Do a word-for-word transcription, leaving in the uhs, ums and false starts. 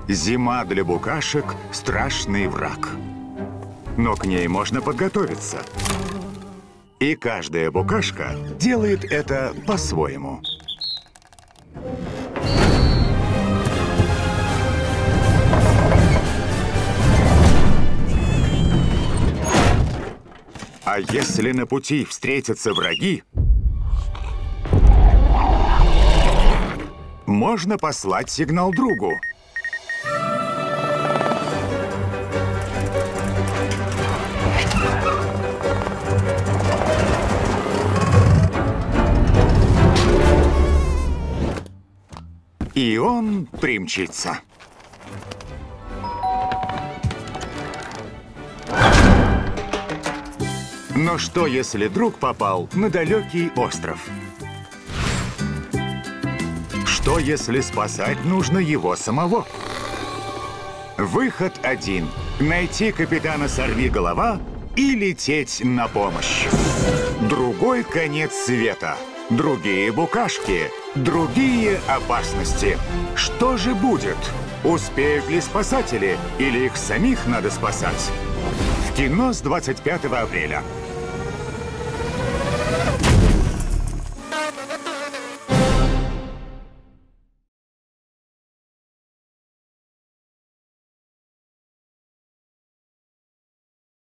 Зима для букашек – страшный враг. Но к ней можно подготовиться. И каждая букашка делает это по-своему. А если на пути встретятся враги, можно послать сигнал другу. И он примчится. Но что, если друг попал на далекий остров? Что, если спасать нужно его самого? Выход один. Найти капитана Сорвиголова и лететь на помощь. Другой конец света. Другие букашки. Другие опасности. Что же будет? Успеют ли спасатели? Или их самих надо спасать? В кино с двадцать пятого апреля.